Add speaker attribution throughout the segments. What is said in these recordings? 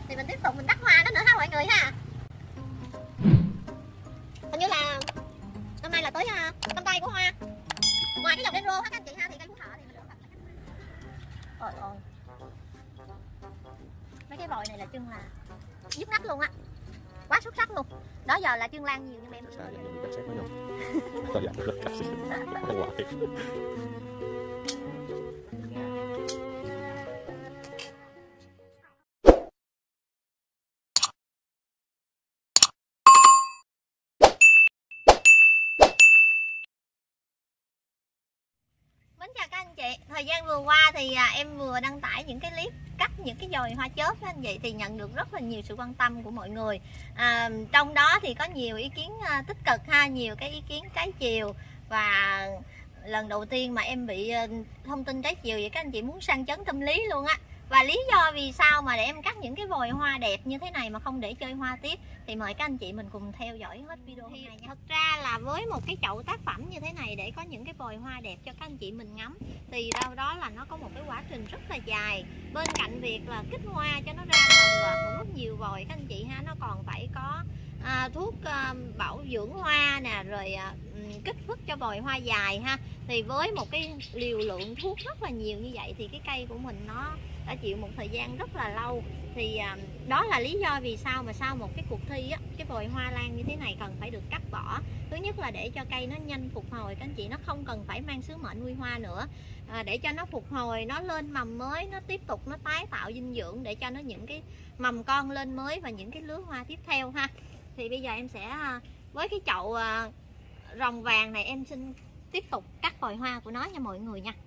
Speaker 1: thì mình tiếp tục mình cắt hoa nó nữa ha mọi người ha. Hình như là năm nay là tới năm tay của hoa. Ngoài cái dòng đen rô ha các anh chị ha, thì cây phú thọ thì mình được. Ôi ôi, mấy cái vòi này là chân là nhức nách luôn á, quá xuất sắc luôn. Đó giờ là chân lan nhiều nhưng mà em
Speaker 2: Sao vậy? Mình xét nó vô. Tao dặn nó cắt xí. Hoài.
Speaker 1: Mến chào các anh chị. Thời gian vừa qua thì em vừa đăng tải những cái clip cắt những cái dòi hoa chớp các anh chị, thì nhận được rất là nhiều sự quan tâm của mọi người. Trong đó thì có nhiều ý kiến tích cực ha, nhiều cái ý kiến trái chiều. Và lần đầu tiên mà em bị thông tin trái chiều vậy các anh chị muốn sang chấn tâm lý luôn á. Và lý do vì sao mà để em cắt những cái vòi hoa đẹp như thế này mà không để chơi hoa tiếp, thì mời các anh chị mình cùng theo dõi hết video hôm nay nha. Thật ra là với một cái chậu tác phẩm như thế này để có những cái vòi hoa đẹp cho các anh chị mình ngắm, thì đâu đó là nó có một cái quá trình rất là dài. Bên cạnh việc là kích hoa cho nó ra đồng loạt một rất nhiều vòi các anh chị ha, nó còn phải có thuốc bảo dưỡng hoa nè, rồi kích phức cho vòi hoa dài ha. Thì với một cái liều lượng thuốc rất là nhiều như vậy thì cái cây của mình nó đã chịu một thời gian rất là lâu. Thì đó là lý do vì sao mà sau một cái cuộc thi á, cái vòi hoa lan như thế này cần phải được cắt bỏ. Thứ nhất là để cho cây nó nhanh phục hồi các anh chị, nó không cần phải mang sứ mệnh nuôi hoa nữa, để cho nó phục hồi, nó lên mầm mới, nó tiếp tục nó tái tạo dinh dưỡng để cho nó những cái mầm con lên mới và những cái lứa hoa tiếp theo ha. Thì bây giờ em sẽ với cái chậu rồng vàng này em xin tiếp tục cắt vòi hoa của nó nha mọi người nha.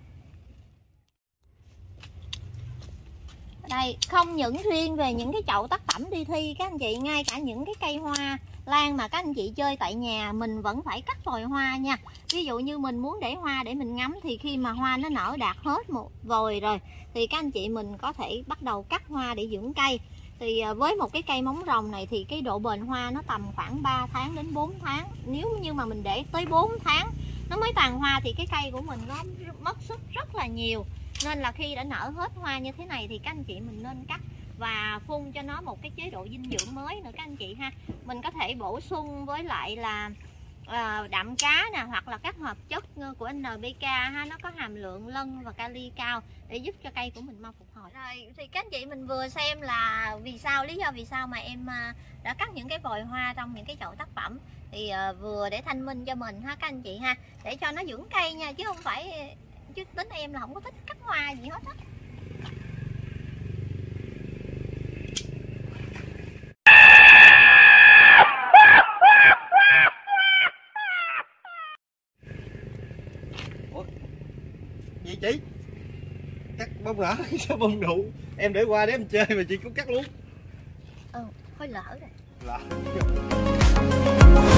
Speaker 1: Đây, không những riêng về những cái chậu tác phẩm đi thi các anh chị, ngay cả những cái cây hoa lan mà các anh chị chơi tại nhà mình vẫn phải cắt vòi hoa nha. Ví dụ như mình muốn để hoa để mình ngắm, thì khi mà hoa nó nở đạt hết một vòi rồi thì các anh chị mình có thể bắt đầu cắt hoa để dưỡng cây. Thì với một cái cây móng rồng này thì cái độ bền hoa nó tầm khoảng 3 tháng đến 4 tháng. Nếu như mà mình để tới 4 tháng nó mới tàn hoa thì cái cây của mình nó mất sức rất là nhiều. Nên là khi đã nở hết hoa như thế này thì các anh chị mình nên cắt và phun cho nó một cái chế độ dinh dưỡng mới nữa các anh chị ha. Mình có thể bổ sung với lại là đạm cá nè, hoặc là các hợp chất của NPK ha, nó có hàm lượng lân và kali cao để giúp cho cây của mình mau phục hồi. Rồi thì các anh chị mình vừa xem là vì sao, lý do vì sao mà em đã cắt những cái vòi hoa trong những cái chậu tác phẩm, thì vừa để thanh minh cho mình ha các anh chị ha, để cho nó dưỡng cây nha, chứ không phải, chứ tính em là không có thích cắt hoa gì hết á.
Speaker 3: Ủa? Gì chị? Cắt bông lỡ sao bông đụ? Em để qua để em chơi mà chị cũng cắt luôn.
Speaker 1: Hơi lỡ rồi.
Speaker 3: Lỡ.